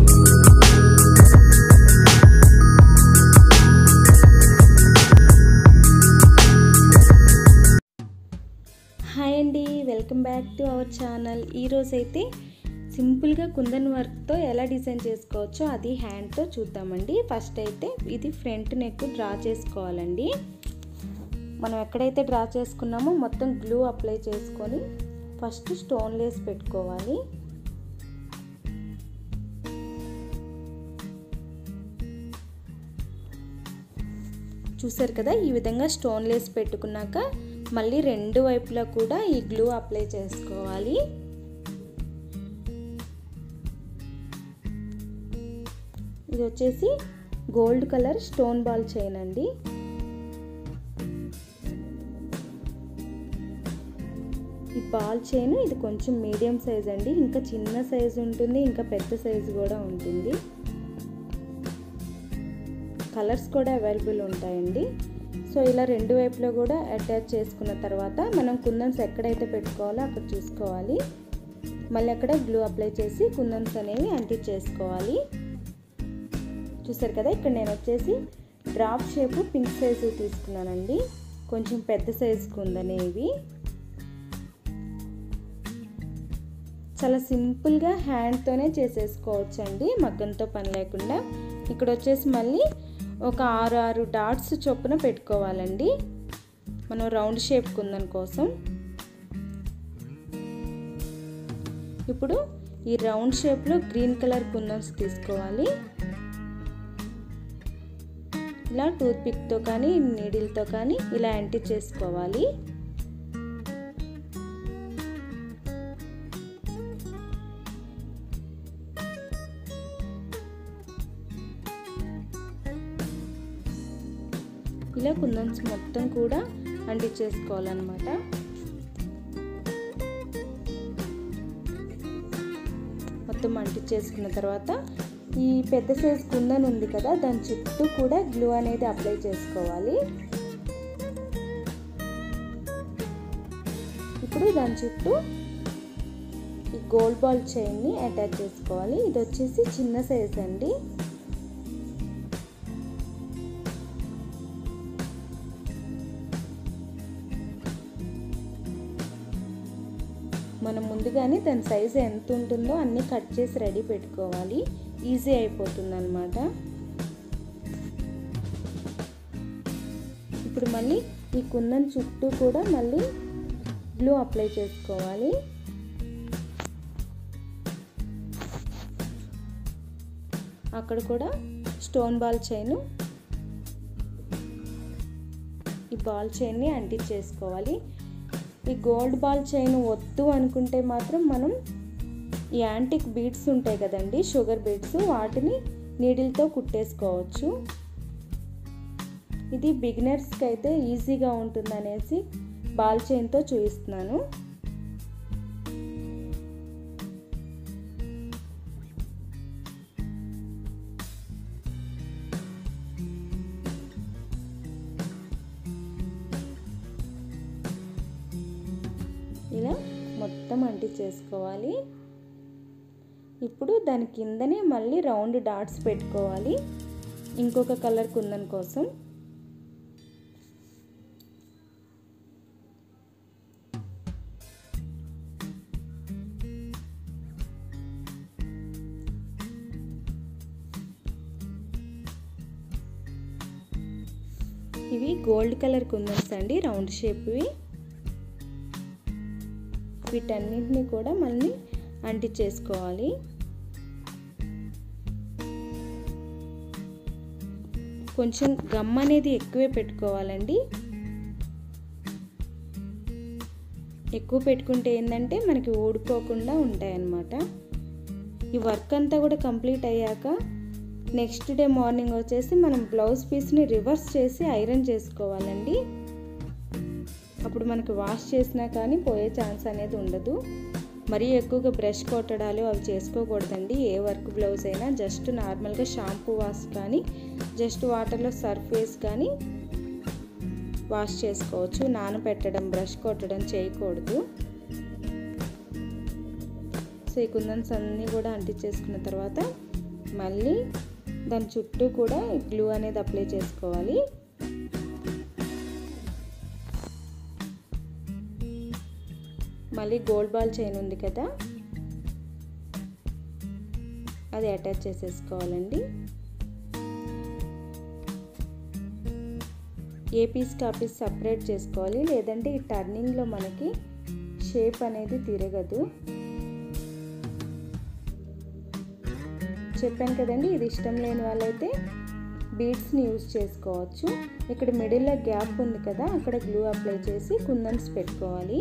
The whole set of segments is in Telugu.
హాయ్ అండి, welcome back to our channel. ఈరోజైతే సింపుల్గా కుందన్ వర్క్తో ఎలా డిజైన్ చేసుకోవచ్చో అది హ్యాండ్తో చూద్దామండి. ఫస్ట్ అయితే ఇది ఫ్రంట్ నెక్ డ్రా చేసుకోవాలండి. మనం ఎక్కడైతే డ్రా చేసుకున్నామో మొత్తం గ్లూ అప్లై చేసుకొని ఫస్ట్ స్టోన్ లేస్ పెట్టుకోవాలి. చూసారు కదా, ఈ విధంగా స్టోన్ లేస్ పెట్టుకున్నాక మళ్ళీ రెండు వైపులా కూడా ఈ గ్లూ అప్లై చేసుకోవాలి. ఇది వచ్చేసి gold colour stone ball chain అండి. ఈ బాల్ చైన్ ఇది కొంచెం మీడియం సైజ్ అండి. ఇంకా చిన్న సైజు ఉంటుంది, ఇంకా పెద్ద సైజు కూడా ఉంటుంది. కలర్స్ కూడా అవైలబుల్ ఉంటాయండి. సో ఇలా రెండు వైపులో కూడా అటాచ్ చేసుకున్న తర్వాత మనం కుందన్స్ ఎక్కడైతే పెట్టుకోవాలో అక్కడ చూసుకోవాలి. మళ్ళీ అక్కడ గ్లూ అప్లై చేసి కుందన్స్ అనేవి అంటించేసుకోవాలి. చూసారు కదా, ఇక్కడ నేను వచ్చేసి డ్రాప్ షేప్ పింక్ సైజు తీసుకున్నానండి. కొంచెం పెద్ద సైజు కుందనేవి. చాలా సింపుల్గా హ్యాండ్తోనే చేసేసుకోవచ్చు అండి, మగ్గంతో పని లేకుండా. ఇక్కడ వచ్చేసి మళ్ళీ ఒక 6 డాట్స్ చొప్పున పెట్టుకోవాలండి మనం రౌండ్ షేప్ కుందన్ కోసం. ఇప్పుడు ఈ రౌండ్ షేప్లో గ్రీన్ కలర్ కుందన్స్ తీసుకోవాలి. ఇలా టూత్ పిక్తో కానీ నీడిల్తో కానీ ఇలా అంటించేసుకోవాలి. ఇలా కుందన్స్ మొత్తం కూడా అంటించేసుకోవాలన్నమాట. మొత్తం అంటించేసుకున్న తర్వాత ఈ పెద్ద సైజ్ కుందన్ ఉంది కదా, దాని చుట్టూ కూడా గ్లూ అనేది అప్లై చేసుకోవాలి. ఇప్పుడు దాని చుట్టూ ఈ గోల్డ్ బాల్ చైన్ని అటాచ్ చేసుకోవాలి. ఇది వచ్చేసి చిన్న సైజ్ అండి. మనం ముందుగానే దాని సైజు ఎంత ఉంటుందో అన్నీ కట్ చేసి రెడీ పెట్టుకోవాలి. ఈజీ అయిపోతుంది అన్నమాట. ఇప్పుడు మళ్ళీ ఈ కుందన్ చుట్టూ కూడా మళ్ళీ గ్లూ అప్లై చేసుకోవాలి. అక్కడ కూడా స్టోన్ బాల్ చైన్, ఈ బాల్ చైన్ని అంటించేసుకోవాలి. ఈ గోల్డ్ బాల్ చైన్ వద్దు అనుకుంటే మాత్రం మనం ఈ యాంటిక్ బీడ్స్ ఉంటాయి కదండి, షుగర్ బీడ్స్, వాటిని నీడిల్తో కుట్టేసుకోవచ్చు. ఇది బిగినర్స్కి అయితే ఈజీగా ఉంటుందనేసి బాల్ చైన్తో చూపిస్తున్నాను. ఇలా మొత్తం అంటించేసుకోవాలి. ఇప్పుడు దాని కిందనే మళ్ళీ రౌండ్ డాట్స్ పెట్టుకోవాలి ఇంకొక కలర్ కుందన్ కోసం. ఇవి గోల్డ్ కలర్ కుందన్స్ అండి, రౌండ్ షేప్వి. వీటన్నిటిని కూడా మళ్ళీ అంటించేసుకోవాలి. కొంచెం గమ్ అనేది ఎక్కువే పెట్టుకోవాలండి. ఎక్కువ పెట్టుకుంటే ఏంటంటే మనకి ఊడిపోకుండా ఉంటాయన్నమాట. ఈ వర్క్ అంతా కూడా కంప్లీట్ అయ్యాక నెక్స్ట్ డే మార్నింగ్ వచ్చేసి మనం బ్లౌజ్ పీస్ని రివర్స్ చేసి ఐరన్ చేసుకోవాలండి. అప్పుడు మనకి వాష్ చేసినా కానీ పోయే ఛాన్స్ అనేది ఉండదు. మరీ ఎక్కువగా బ్రష్ కొట్టడాలు అవి చేసుకోకూడదండి. ఏ వర్క్ బ్లౌజ్ అయినా జస్ట్ నార్మల్గా షాంపూ వాష్ కానీ జస్ట్ వాటర్లో సర్ఫ్ వేసి కానీ వాష్ చేసుకోవచ్చు. నానబెట్టడం, బ్రష్ కొట్టడం చేయకూడదు. సో ఈ కుందన్స్ అన్నీ కూడా అంటించేసుకున్న తర్వాత మళ్ళీ దాని చుట్టూ కూడా గ్లూ అనేది అప్లై చేసుకోవాలి. మళ్ళీ గోల్డ్ బాల్ చైన్ ఉంది కదా, అది అటాచ్ చేసేసుకోవాలండి. ఏ పీస్కి ఆ పీస్ సపరేట్ చేసుకోవాలి, లేదంటే ఈ టర్నింగ్లో మనకి షేప్ అనేది తిరగదు. చెప్పాను కదండి, ఇది ఇష్టం లేని వాళ్ళైతే బీడ్స్ని యూజ్ చేసుకోవచ్చు. ఇక్కడ మిడిల్లో గ్యాప్ ఉంది కదా, అక్కడ గ్లూ అప్లై చేసి కుందన్స్ పెట్టుకోవాలి.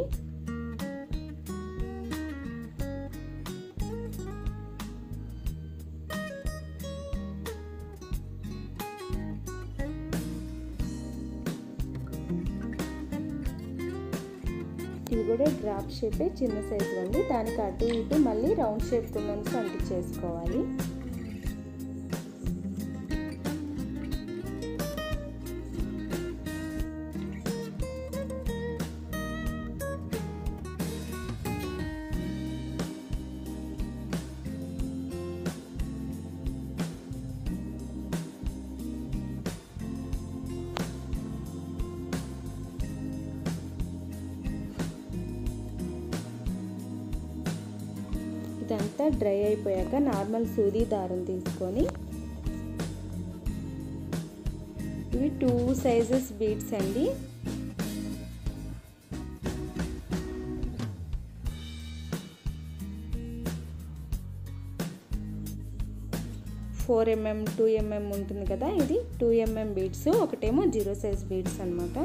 ఇవి కూడా డ్రాప్ షేపే, చిన్న సైజు అండి. దానికి అటు ఇటు మళ్ళీ రౌండ్ షేప్ కుందన్స్ అంటించేసుకోవాలి. ఇదంతా డ్రై అయిపోయాక నార్మల్ సూది దారం తీసుకొని, ఇవి 2 సైజెస్ బీడ్స్ అండి. 4 mm 2 mm ఉంటుంది కదా, ఇది 2 mm బీడ్స్, ఒకటేమో 0 సైజ్ బీడ్స్ అన్నమాట.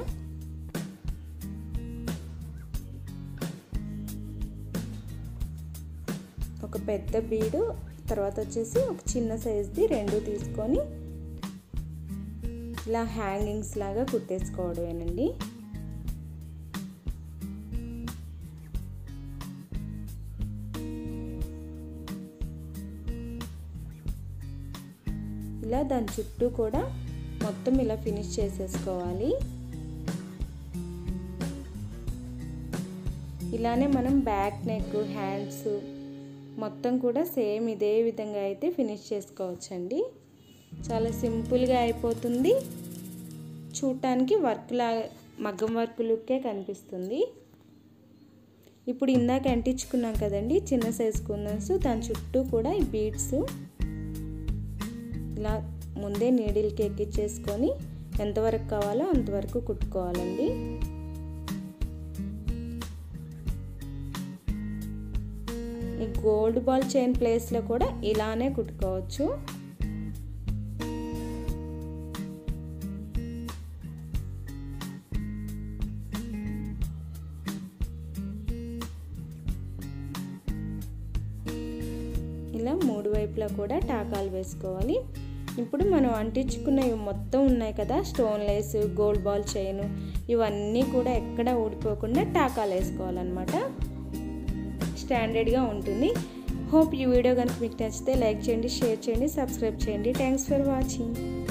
ఒక పెద్ద బీడు, తర్వాత వచ్చేసి ఒక చిన్న సైజ్ది 2 తీసుకొని ఇలా హ్యాంగింగ్స్ లాగా కుట్టేసుకోవడమేనండి. ఇలా దాని చుట్టూ కూడా మొత్తం ఇలా ఫినిష్ చేసేసుకోవాలి. ఇలానే మనం బ్యాక్ నెక్, హ్యాండ్స్ మొత్తం కూడా సేమ్ ఇదే విధంగా అయితే ఫినిష్ చేసుకోవచ్చండి. చాలా సింపుల్గా అయిపోతుంది. చూడటానికి వర్క్లా మగ్గం వర్క్ లుక్కే కనిపిస్తుంది. ఇప్పుడు ఇందాక అంటించుకున్నాం కదండి చిన్న సైజ్ కుందన్స్, దాని చుట్టూ కూడా ఈ బీడ్స్ ఇలా ముందే నీడిల్కి ఎక్కించేసుకొని ఎంతవరకు కావాలో అంతవరకు కుట్టుకోవాలండి. ఈ గోల్డ్ బాల్ చైన్ ప్లేస్లో కూడా ఇలానే కుట్టుకోవచ్చు. ఇలా 3 వైపులా కూడా టాకాలు వేసుకోవాలి. ఇప్పుడు మనం అంటించుకున్నవి మొత్తం ఉన్నాయి కదా, stone lace, gold ball chain, ఇవన్నీ కూడా ఎక్కడ ఊడిపోకుండా టాకాలు వేసుకోవాలన్నమాట. స్టాండర్డ్గా ఉంటుంది. హోప్ ఈ వీడియో కనుక మీకు నచ్చితే లైక్ చేయండి, షేర్ చేయండి, సబ్స్క్రైబ్ చేయండి. Thanks for watching.